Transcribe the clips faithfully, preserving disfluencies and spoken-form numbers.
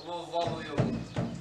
vou levar o eu.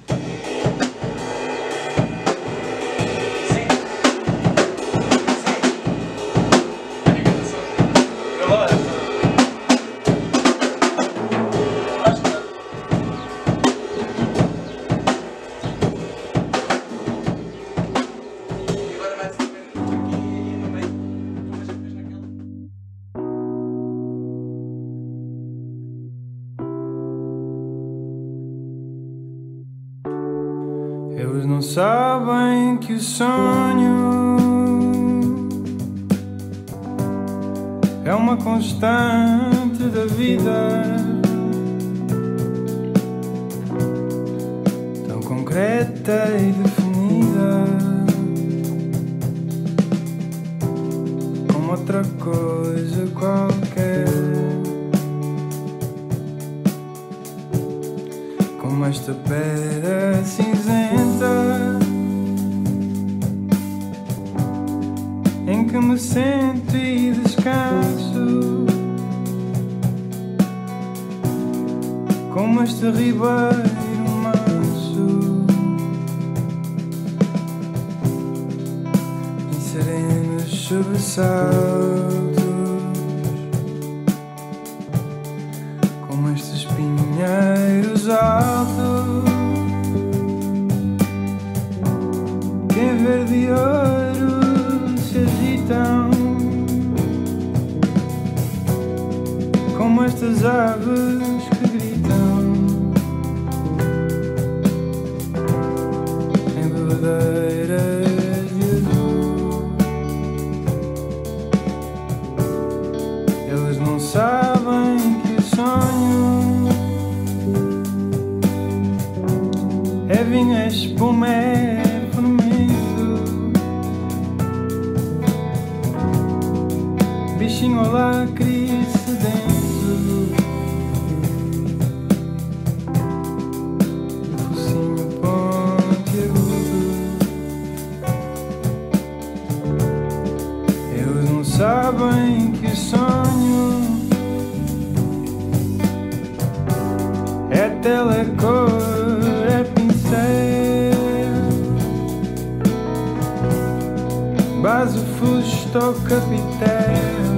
Eles não sabem que o sonho é uma constante da vida, tão concreta e definida como outra coisa qualquer, como esta pedra cinzenta em que me sento e descanso, como este ribeiro manso em serenos sobressaltos, como estes pinheiros altos que em verde e ouro se agitam, como estas aves que gritam em bebedeiras de azul. Eles não sabem que o sonho é vinho, é espuma, é fermento, bichinho alacre sedento, focinho pontiagudo. Eles não sabem que o sonho é telecor, é pincel, base, fusto, capitel,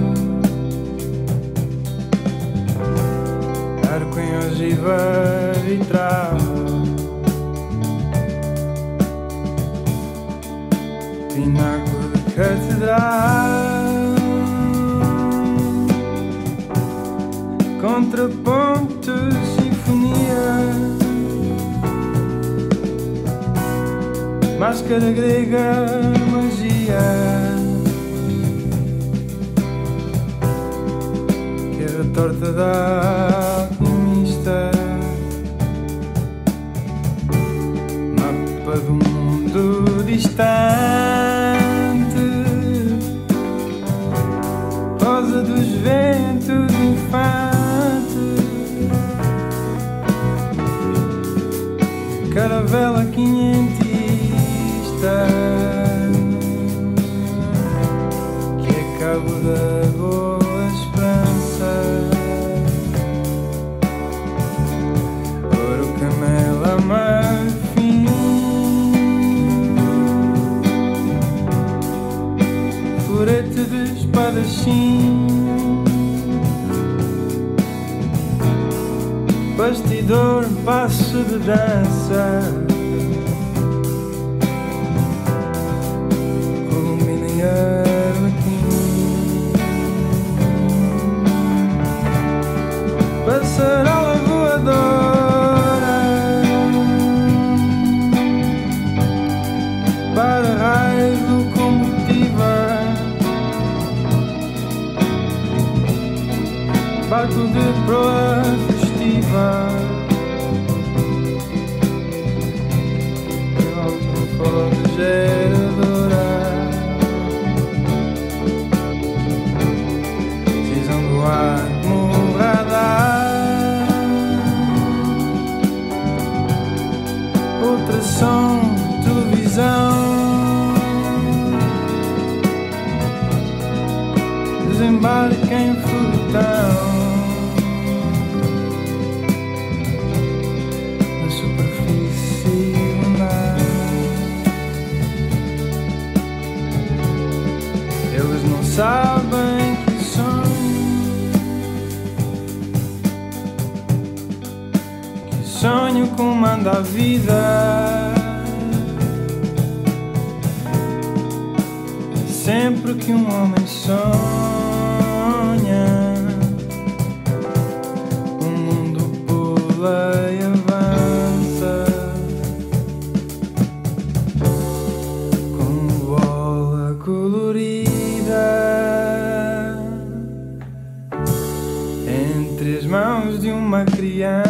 arco em ogiva vitral, pináculo de catedral, contraponto, sinfonia, máscara grega, magia, que é a torta da alquimista, mapa do mundo distante, rosa dos ventos infante, caravela quinhentista, que é cabo da boa esperança, ouro, camela, marfim, florete de espadachim, bastidor, passo de dança, Columbina e Arlequim, passarola voadora, para raio locomotiva, barco de proa festiva, alto geradora, decisão do átomo radar, ultrassom, televisão, desembarque em foguetão, sonho comanda a vida. Sempre que um homem sonha, o mundo pula e avança, como bola colorida entre as mãos de uma criança.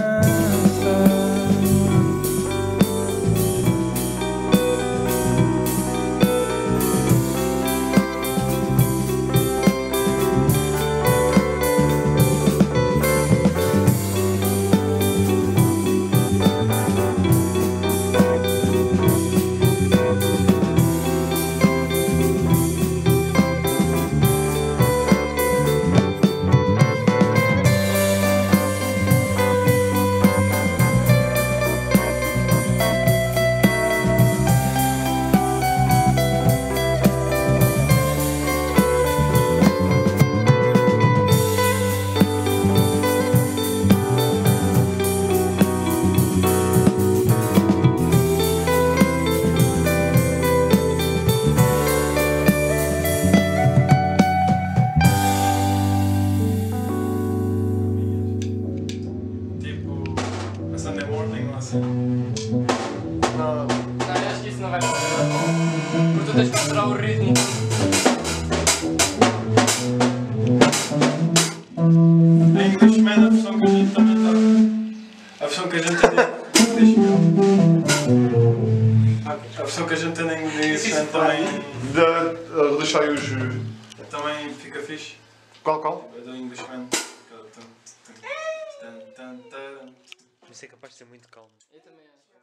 Sunday morning ou assim? Não, não, eu acho que isso não vai funcionar. Porque tu tens que mostrar o ritmo. Em Englishman a versão que a gente também está. A versão que a gente tem. Deixa-me. A versão que a gente tem em Englishman também. De, deixar aí os. Também fica fixe. Qual, qual? É do Englishman. Isso é capaz de ser muito calmo. Eu também acho.